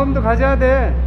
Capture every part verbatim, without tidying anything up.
마음도 가져야 돼.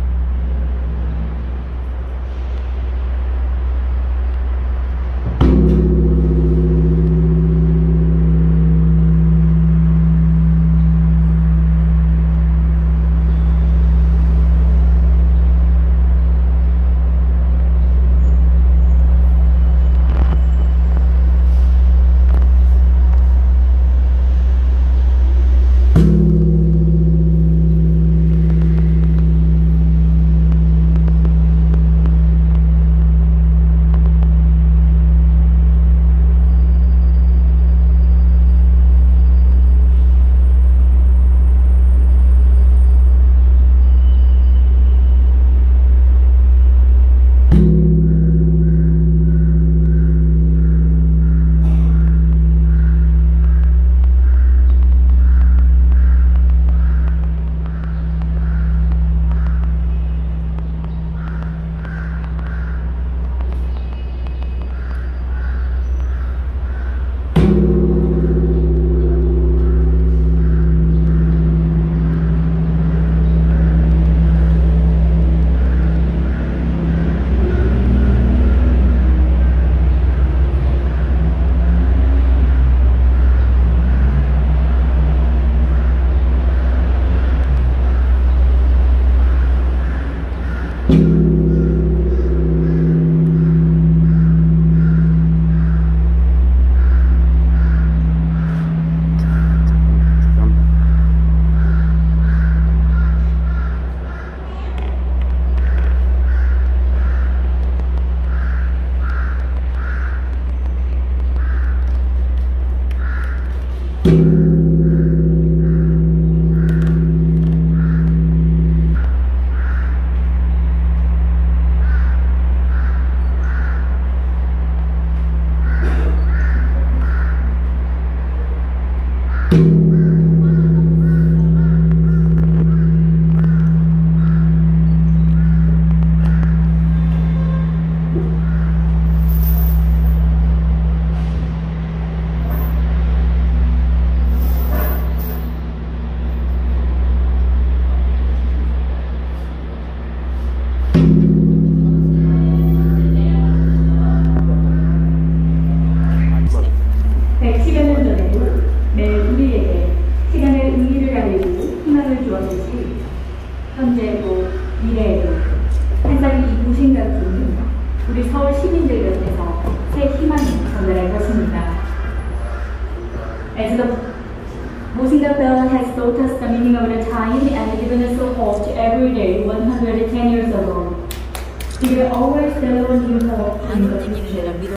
백십여 년 전에도 매일 우리에게 시간의 의미를 알리고 희망을 주었듯이 현재에도 미래에도 항상 이 무신각품은 우리 서울 시민들 곁에서 새 희망을 전달할 것입니다. As the Musinga bell has taught us the meaning of the time and given us a hope every day one hundred ten years ago, we will always deliver new hope in the future.